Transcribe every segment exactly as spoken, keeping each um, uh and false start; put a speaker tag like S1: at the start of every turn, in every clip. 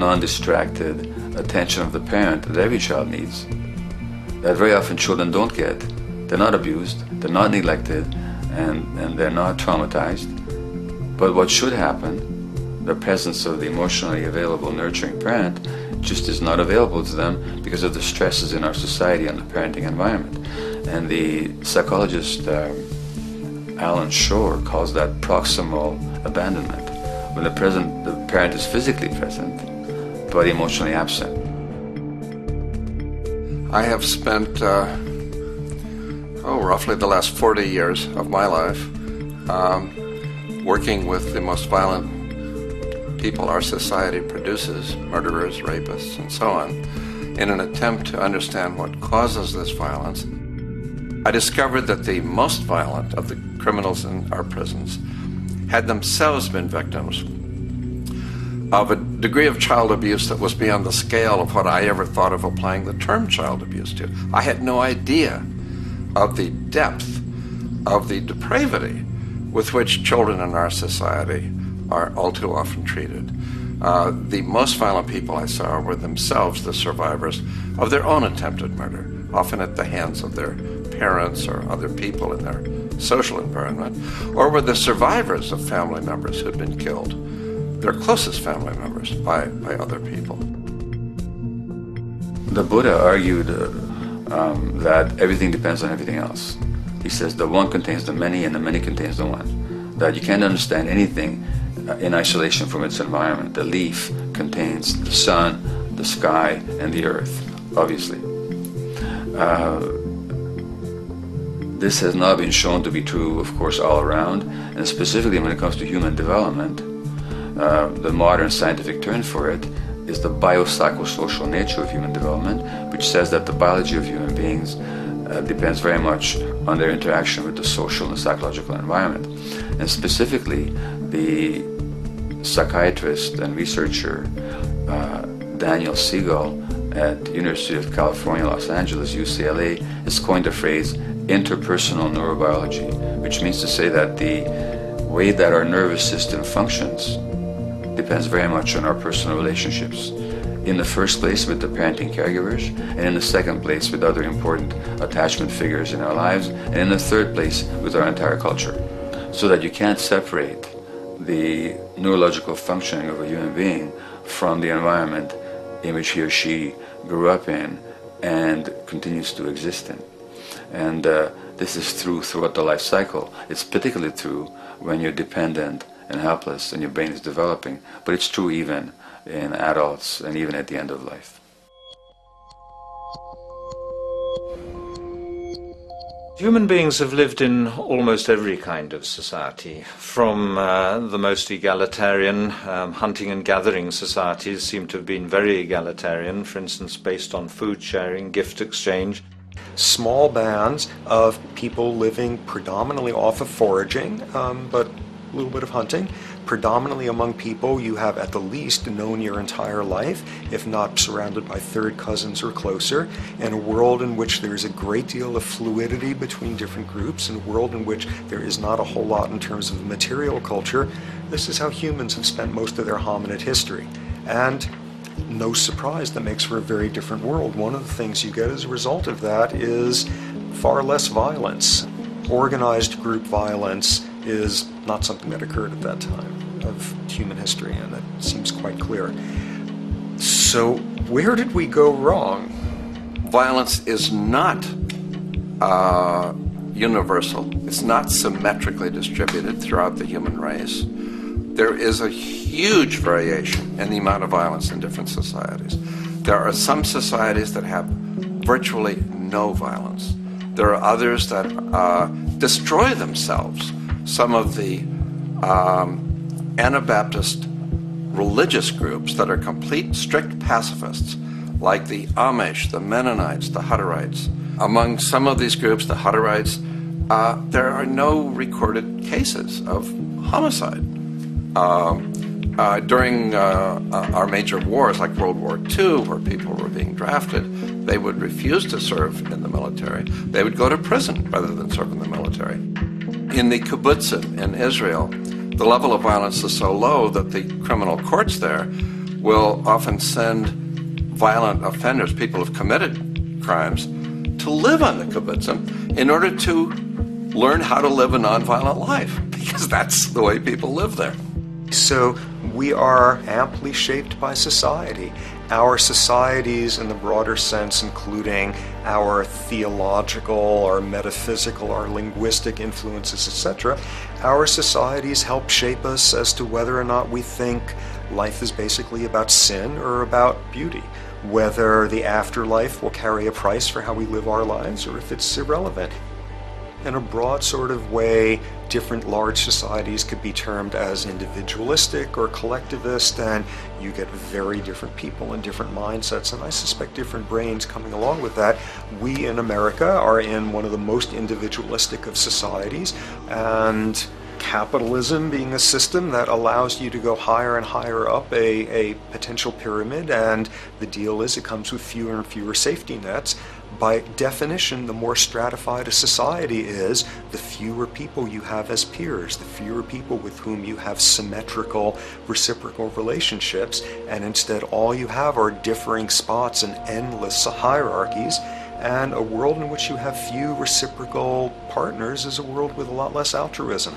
S1: non-distracted attention of the parent that every child needs, that very often children don't get. They're not abused, they're not neglected, and, and they're not traumatized. But what should happen, the presence of the emotionally available, nurturing parent, just is not available to them because of the stresses in our society and the parenting environment. And the psychologist uh, Alan Shore calls that proximal abandonment, when the, present, the parent is physically present, but emotionally absent.
S2: I have spent, uh, oh, roughly the last forty years of my life um, working with the most violent people our society produces, murderers, rapists, and so on, in an attempt to understand what causes this violence. I discovered that the most violent of the criminals in our prisons had themselves been victims of a degree of child abuse that was beyond the scale of what I ever thought of applying the term child abuse to. I had no idea of the depth of the depravity with which children in our society are all too often treated. Uh, the most violent people I saw were themselves the survivors of their own attempted murder, often at the hands of their parents or other people in their social environment, or were the survivors of family members who'd been killed, their closest family members, by, by other people.
S1: The Buddha argued uh, um, that everything depends on everything else. He says the one contains the many and the many contains the one. That you can't understand anything uh, in isolation from its environment. The leaf contains the sun, the sky, and the earth, obviously. Uh, this has not been shown to be true, of course, all around, and specifically when it comes to human development. Uh, the modern scientific term for it is the biopsychosocial nature of human development, which says that the biology of human beings uh, depends very much on their interaction with the social and psychological environment. And specifically, the psychiatrist and researcher uh, Daniel Siegel at University of California, Los Angeles, U C L A, has coined the phrase interpersonal neurobiology, which means to say that the way that our nervous system functions depends very much on our personal relationships. In the first place with the parenting caregivers, and in the second place with other important attachment figures in our lives, and in the third place with our entire culture. So that you can't separate the neurological functioning of a human being from the environment in which he or she grew up in and continues to exist in. And uh, this is true throughout the life cycle. It's particularly true when you're dependent and helpless and your brain is developing, but it's true even in adults and even at the end of life.
S3: Human beings have lived in almost every kind of society, from uh, the most egalitarian, um, hunting and gathering societies seem to have been very egalitarian, for instance based on food sharing, gift exchange.
S4: Small bands of people living predominantly off of foraging, um, but a little bit of hunting. Predominantly among people you have at the least known your entire life, if not surrounded by third cousins or closer, in a world in which there is a great deal of fluidity between different groups, in a world in which there is not a whole lot in terms of material culture. This is how humans have spent most of their hominid history. And no surprise, that makes for a very different world. One of the things you get as a result of that is far less violence. Organized group violence is not something that occurred at that time of human history, and that seems quite clear. So where did we go wrong?
S2: Violence is not uh, universal. It's not symmetrically distributed throughout the human race. There is a huge variation in the amount of violence in different societies. There are some societies that have virtually no violence. There are others that uh, destroy themselves. Some of the um, Anabaptist religious groups that are complete, strict pacifists, like the Amish, the Mennonites, the Hutterites. Among some of these groups, the Hutterites, uh, there are no recorded cases of homicide. Um, uh, during uh, uh, our major wars, like World War Two, where people were being drafted, they would refuse to serve in the military. They would go to prison rather than serve in the military. In the kibbutzim in Israel, the level of violence is so low that the criminal courts there will often send violent offenders, people who've committed crimes, to live on the kibbutzim in order to learn how to live a nonviolent life, because that's the way people live there.
S4: So we are amply shaped by society. Our societies, in the broader sense, including our theological, our metaphysical, our linguistic influences, et cetera, our societies help shape us as to whether or not we think life is basically about sin or about beauty, whether the afterlife will carry a price for how we live our lives or if it's irrelevant. In a broad sort of way, different large societies could be termed as individualistic or collectivist, and you get very different people and different mindsets, and I suspect different brains coming along with that. We in America are in one of the most individualistic of societies, and capitalism being a system that allows you to go higher and higher up a, a potential pyramid, and the deal is it comes with fewer and fewer safety nets. By definition, the more stratified a society is, the fewer people you have as peers, the fewer people with whom you have symmetrical, reciprocal relationships, and instead all you have are differing spots and endless hierarchies. And a world in which you have few reciprocal partners is a world with a lot less altruism.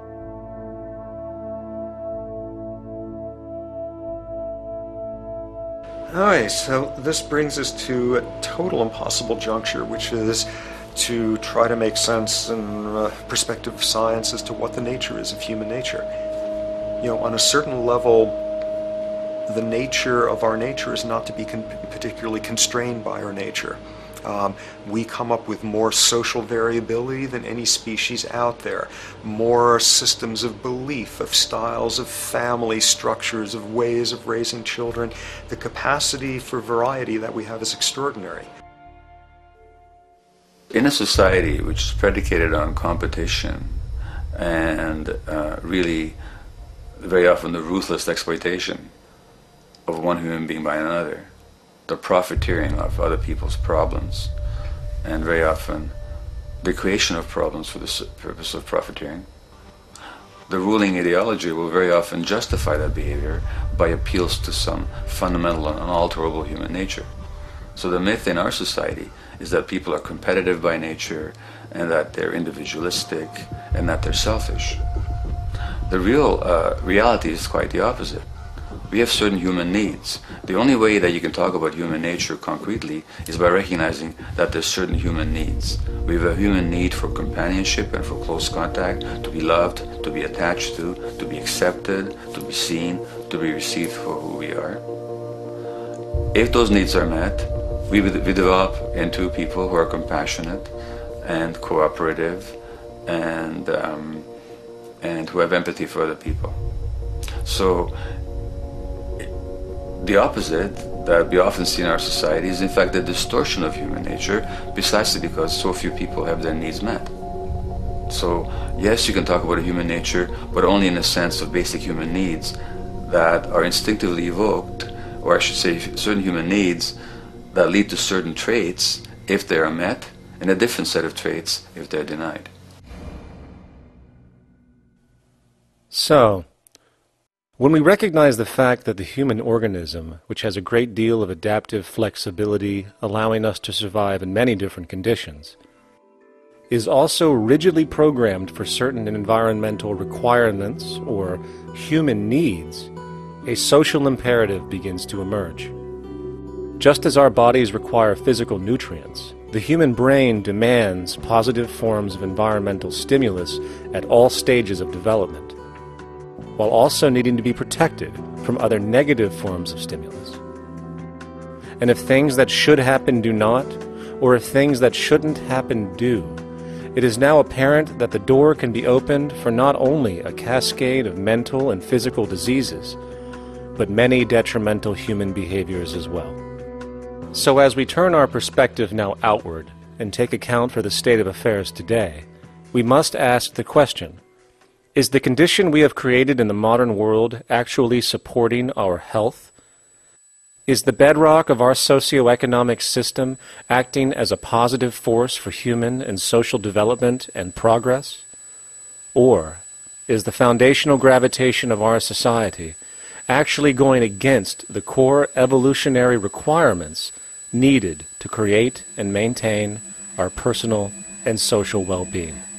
S4: Alright, so this brings us to a total impossible juncture, which is to try to make sense in uh, perspective of science as to what the nature is of human nature. You know, on a certain level, the nature of our nature is not to be con- particularly constrained by our nature. Um, we come up with more social variability than any species out there, more systems of belief, of styles of family structures, of ways of raising children. The capacity for variety that we have is extraordinary.
S1: In a society which is predicated on competition and uh, really very often the ruthless exploitation of one human being by another, the profiteering of other people's problems, and very often the creation of problems for the purpose of profiteering, the ruling ideology will very often justify that behavior by appeals to some fundamental and unalterable human nature. So the myth in our society is that people are competitive by nature, and that they're individualistic, and that they're selfish. The real uh, reality is quite the opposite. We have certain human needs. The only way that you can talk about human nature concretely is by recognizing that there's certain human needs. We have a human need for companionship and for close contact, to be loved, to be attached to, to be accepted, to be seen, to be received for who we are. If those needs are met, we, we develop into people who are compassionate and cooperative and, um, and who have empathy for other people. So, the opposite that we often see in our society is in fact the distortion of human nature, precisely because so few people have their needs met. So yes, you can talk about a human nature, but only in a sense of basic human needs that are instinctively evoked, or I should say certain human needs that lead to certain traits if they are met, and a different set of traits if they're denied.
S5: So, when we recognize the fact that the human organism, which has a great deal of adaptive flexibility, allowing us to survive in many different conditions, is also rigidly programmed for certain environmental requirements or human needs, a social imperative begins to emerge. Just as our bodies require physical nutrients, the human brain demands positive forms of environmental stimulus at all stages of development, while also needing to be protected from other negative forms of stimulus. And if things that should happen do not, or if things that shouldn't happen do, it is now apparent that the door can be opened for not only a cascade of mental and physical diseases, but many detrimental human behaviors as well. So as we turn our perspective now outward and take account for the state of affairs today, we must ask the question, is the condition we have created in the modern world actually supporting our health? Is the bedrock of our socioeconomic system acting as a positive force for human and social development and progress? Or is the foundational gravitation of our society actually going against the core evolutionary requirements needed to create and maintain our personal and social well-being.